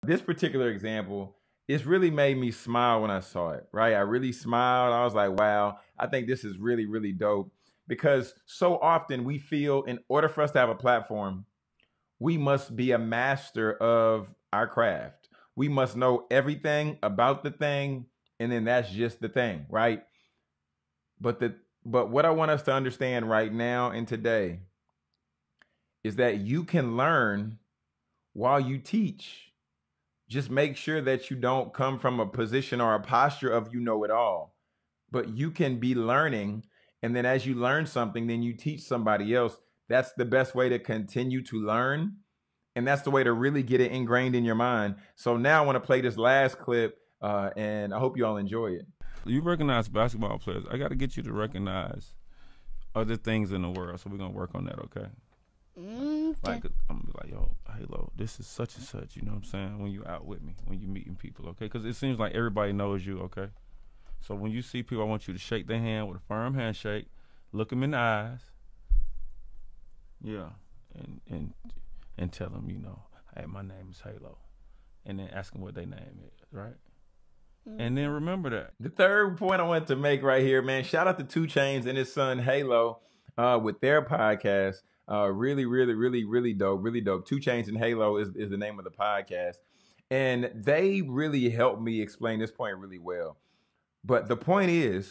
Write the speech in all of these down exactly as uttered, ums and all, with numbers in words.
This particular example, it's really made me smile when I saw it, right? I really smiled. I was like, wow, I think this is really, really dope because so often we feel in order for us to have a platform, we must be a master of our craft. We must know everything about the thing, and then that's just the thing, right? But the but what I want us to understand right now and today is that you can learn while you teach. Just make sure that you don't come from a position or a posture of you know it all, but you can be learning. And then as you learn something, then you teach somebody else. That's the best way to continue to learn. And that's the way to really get it ingrained in your mind. So now I want to play this last clip, uh, and I hope you all enjoy it. You recognize basketball players. I got to get you to recognize other things in the world. So we're going to work on that, okay? Okay. Like, I'm gonna be like, yo, Halo, this is such and such, you know what I'm saying? When you out with me, when you meeting people, okay? Because it seems like everybody knows you, okay? So when you see people, I want you to shake their hand with a firm handshake, look them in the eyes, yeah, and and and tell them, you know, hey, my name is Halo, and then ask them what their name is, right? Mm-hmm. And then remember that. The third point I wanted to make right here, man, shout out to two Chainz and his son Halo uh, with their podcast. Uh, really, really, really, really dope, really dope. two Chainz and Halo is, is the name of the podcast. And they really helped me explain this point really well. But the point is,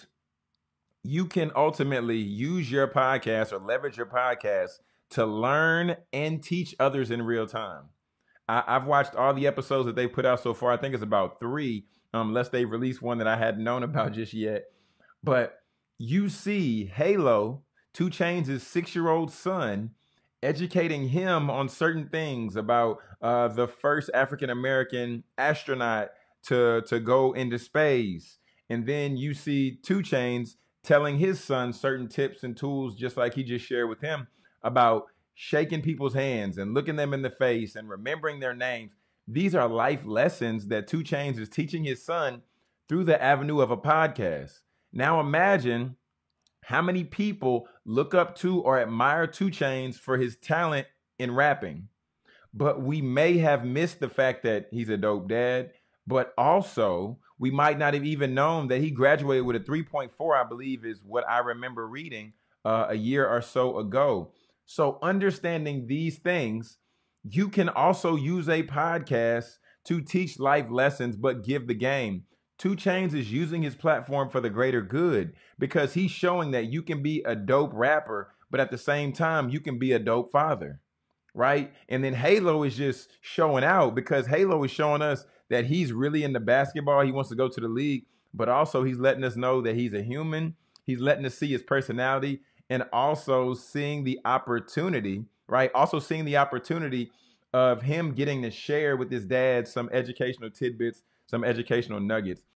you can ultimately use your podcast or leverage your podcast to learn and teach others in real time. I, I've watched all the episodes that they put out so far. I think it's about three, um, unless they released one that I hadn't known about just yet. But you see Halo, two Chainz' six-year-old son, educating him on certain things about uh, the first African-American astronaut to, to go into space. And then you see two Chainz telling his son certain tips and tools, just like he just shared with him, about shaking people's hands and looking them in the face and remembering their names. These are life lessons that two Chainz is teaching his son through the avenue of a podcast. Now imagine how many people look up to or admire two Chainz for his talent in rapping. But we may have missed the fact that he's a dope dad, but also we might not have even known that he graduated with a three point four, I believe is what I remember reading uh, a year or so ago. So understanding these things, you can also use a podcast to teach life lessons, but give the game. two Chainz is using his platform for the greater good because he's showing that you can be a dope rapper, but at the same time, you can be a dope father, right? And then Halo is just showing out because Halo is showing us that he's really into basketball. He wants to go to the league, but also he's letting us know that he's a human. He's letting us see his personality and also seeing the opportunity, right? Also seeing the opportunity of him getting to share with his dad some educational tidbits, some educational nuggets.